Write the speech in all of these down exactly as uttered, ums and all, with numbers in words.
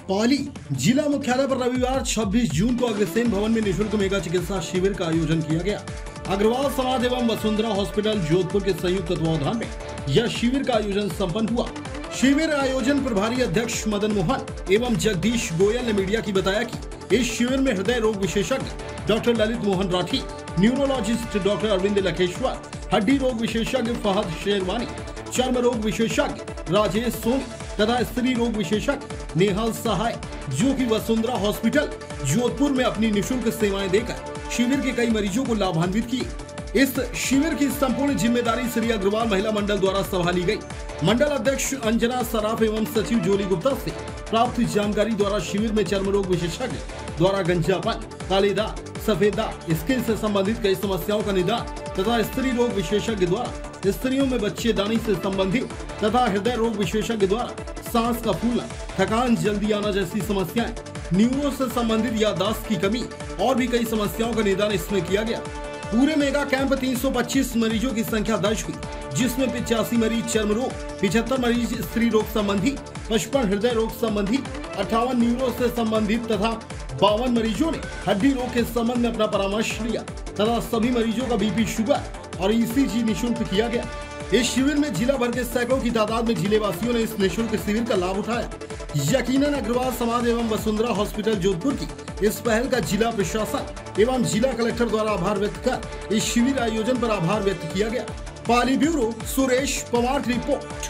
पाली जिला मुख्यालय पर रविवार छब्बीस जून को अग्रसेन भवन में निःशुल्क मेगा चिकित्सा शिविर का आयोजन किया गया। अग्रवाल समाज एवं वसुंधरा हॉस्पिटल जोधपुर के संयुक्त तत्वावधान में यह शिविर का आयोजन संपन्न हुआ। शिविर आयोजन प्रभारी अध्यक्ष मदन मोहन एवं जगदीश गोयल ने मीडिया की बताया कि इस शिविर में हृदय रोग विशेषज्ञ doctor Lalit Mohan Rathi, neurologist doctor Arvind Lakheshwar, हड्डी रोग विशेषज्ञ फहद शेरवानी, चर्म रोग विशेषज्ञ राजेश सोनी तथा स्त्री रोग विशेषज्ञ नेहाल सहाय, जो कि वसुंधरा हॉस्पिटल जोधपुर में अपनी निःशुल्क सेवाएं देकर शिविर के कई मरीजों को लाभान्वित किए। इस शिविर की संपूर्ण जिम्मेदारी श्री अग्रवाल महिला मंडल द्वारा संभाली गई। मंडल अध्यक्ष अंजना सराफ एवं सचिव जोली गुप्ता से प्राप्त जानकारी द्वारा शिविर में चर्म रोग विशेषज्ञ द्वारा गंजापन, काले दाग, सफेद दाग, स्किन से संबंधित कई समस्याओं का निदान तथा स्त्री रोग विशेषज्ञ द्वारा स्त्रियों में बच्चेदानी से संबंधित तथा हृदय रोग विशेषज्ञ द्वारा सांस का फूलना, थकान जल्दी आना जैसी समस्याएं, न्यूरो से संबंधित याददाश्त की कमी और भी कई समस्याओं का निदान इसमें किया गया। पूरे मेगा कैंप तीन सौ पच्चीस मरीजों की संख्या दर्ज हुई, जिसमें पिचासी मरीज चर्म रोग, पिछहत्तर मरीज स्त्री रोग संबंधी, पचपन हृदय रोग संबंधी, अट्ठावन न्यूरो से संबंधित तथा बावन मरीजों ने हड्डी रोग के संबंध में अपना परामर्श लिया तथा सभी मरीजों का बीपी, शुगर और ईसीजी निःशुल्क किया गया। इस शिविर में जिला भर के सैकड़ों की तादाद में जिले वासियों ने इस निःशुल्क शिविर का लाभ उठाया। यकीनन अग्रवाल समाज एवं वसुंधरा हॉस्पिटल जोधपुर की इस पहल का जिला प्रशासन एवं जिला कलेक्टर द्वारा आभार व्यक्त कर इस शिविर आयोजन पर आभार व्यक्त किया गया। पाली ब्यूरो सुरेश पवार की रिपोर्ट।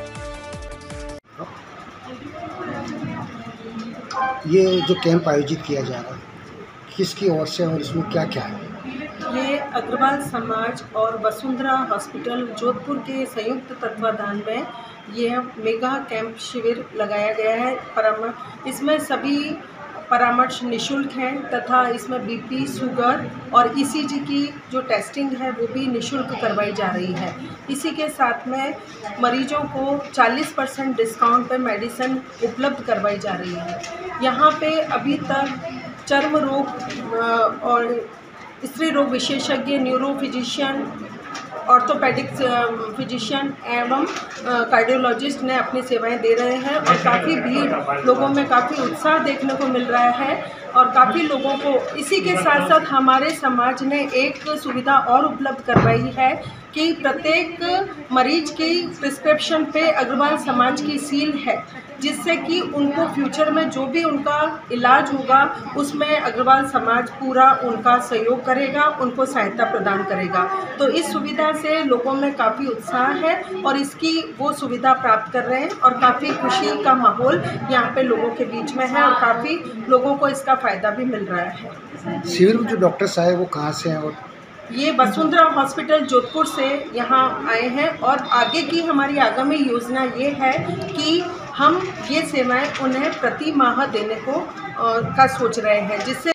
ये जो कैंप आयोजित किया जा रहा है किसकी ओर से और इसमें क्या क्या है? ये अग्रवाल समाज और वसुंधरा हॉस्पिटल जोधपुर के संयुक्त तत्वाधान में ये मेगा कैंप शिविर लगाया गया है। परामर्श इसमें सभी परामर्श निःशुल्क हैं तथा इसमें बीपी, शुगर और ईसीजी की जो टेस्टिंग है वो भी निःशुल्क करवाई जा रही है। इसी के साथ में मरीजों को चालीस परसेंट डिस्काउंट पे मेडिसिन उपलब्ध करवाई जा रही है। यहाँ पे अभी तक चर्म रोग और स्त्री रोग विशेषज्ञ, न्यूरो फिजिशियन, ऑर्थोपेडिक फिजिशियन एवं कार्डियोलॉजिस्ट ने अपनी सेवाएं दे रहे हैं और काफ़ी भीड़, लोगों में काफ़ी उत्साह देखने को मिल रहा है और काफ़ी लोगों को इसी के साथ साथ हमारे समाज ने एक सुविधा और उपलब्ध करवाई है कि प्रत्येक मरीज की प्रिस्क्रिप्शन पे अग्रवाल समाज की सील है, जिससे कि उनको फ्यूचर में जो भी उनका इलाज होगा उसमें अग्रवाल समाज पूरा उनका सहयोग करेगा, उनको सहायता प्रदान करेगा। तो इस सुविधा से लोगों में काफ़ी उत्साह है और इसकी वो सुविधा प्राप्त कर रहे हैं और काफ़ी खुशी का माहौल यहाँ पे लोगों के बीच में है और काफ़ी लोगों को इसका फ़ायदा भी मिल रहा है। शिविर में जो डॉक्टर्स आए वो कहाँ से हैं? और ये वसुंधरा हॉस्पिटल जोधपुर से यहाँ आए हैं और आगे की हमारी आगामी योजना ये है कि हम ये सेवाएं उन्हें प्रति माह देने को का सोच रहे हैं, जिससे